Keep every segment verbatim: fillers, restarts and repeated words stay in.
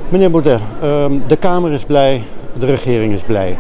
Meneer Baudet, de Kamer is blij, de regering is blij.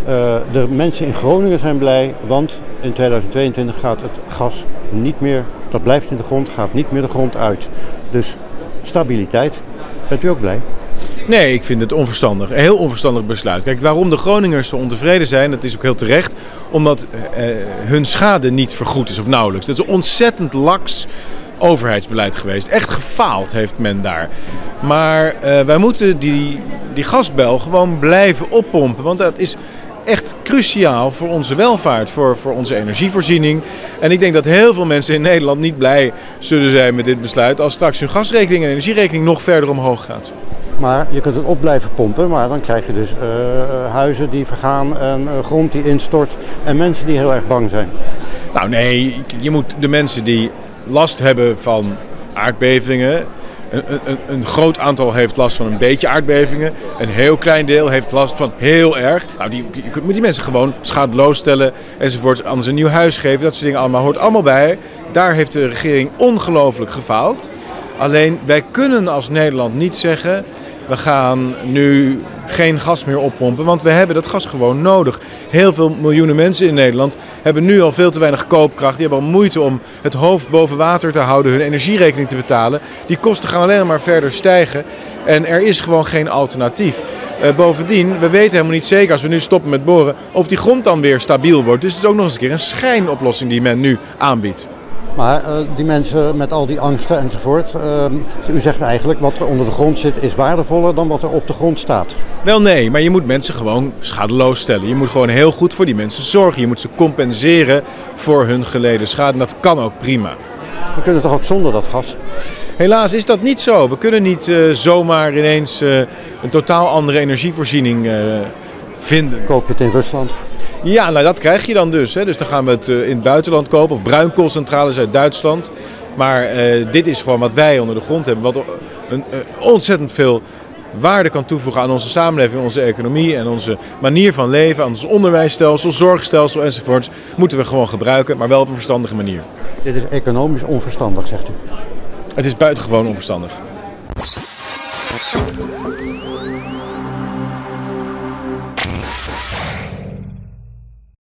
De mensen in Groningen zijn blij, want in tweeduizend tweeëntwintig gaat het gas niet meer, dat blijft in de grond, gaat niet meer de grond uit. Dus stabiliteit. Bent u ook blij? Nee, ik vind het onverstandig. Een heel onverstandig besluit. Kijk, waarom de Groningers zo ontevreden zijn, dat is ook heel terecht. Omdat eh, hun schade niet vergoed is of nauwelijks. Dat is een ontzettend laks overheidsbeleid geweest. Echt gefaald heeft men daar. Maar uh, wij moeten die, die gasbel gewoon blijven oppompen. Want dat is echt cruciaal voor onze welvaart, voor, voor onze energievoorziening. En ik denk dat heel veel mensen in Nederland niet blij zullen zijn met dit besluit als straks hun gasrekening en energierekening nog verder omhoog gaat. Maar je kunt het op blijven pompen, maar dan krijg je dus uh, huizen die vergaan en uh, grond die instort en mensen die heel erg bang zijn. Nou nee, je moet de mensen die last hebben van aardbevingen. Een, een, een groot aantal heeft last van een beetje aardbevingen. Een heel klein deel heeft last van heel erg. Nou, die, je moet die mensen gewoon schadeloos stellen enzovoort. Anders een nieuw huis geven. Dat soort dingen allemaal hoort allemaal bij. Daar heeft de regering ongelooflijk gefaald. Alleen wij kunnen als Nederland niet zeggen: we gaan nu geen gas meer oppompen, want we hebben dat gas gewoon nodig. Heel veel miljoenen mensen in Nederland hebben nu al veel te weinig koopkracht. Die hebben al moeite om het hoofd boven water te houden, hun energierekening te betalen. Die kosten gaan alleen maar verder stijgen en er is gewoon geen alternatief. Uh, bovendien, we weten helemaal niet zeker als we nu stoppen met boren of die grond dan weer stabiel wordt. Dus het is ook nog eens een keer een schijnoplossing die men nu aanbiedt. Maar uh, die mensen met al die angsten enzovoort, uh, u zegt eigenlijk wat er onder de grond zit is waardevoller dan wat er op de grond staat. Wel nee, maar je moet mensen gewoon schadeloos stellen. Je moet gewoon heel goed voor die mensen zorgen. Je moet ze compenseren voor hun geleden schade en dat kan ook prima. We kunnen toch ook zonder dat gas? Helaas is dat niet zo. We kunnen niet uh, zomaar ineens uh, een totaal andere energievoorziening uh, vinden. Koop je het in Rusland? Ja, nou dat krijg je dan dus. Hè. Dus dan gaan we het uh, in het buitenland kopen of bruinkoolcentrales uit Duitsland. Maar uh, dit is gewoon wat wij onder de grond hebben. Wat een, uh, ontzettend veel waarde kan toevoegen aan onze samenleving, onze economie en onze manier van leven, aan ons onderwijsstelsel, zorgstelsel enzovoorts. Moeten we gewoon gebruiken, maar wel op een verstandige manier. Dit is economisch onverstandig, zegt u? Het is buitengewoon onverstandig.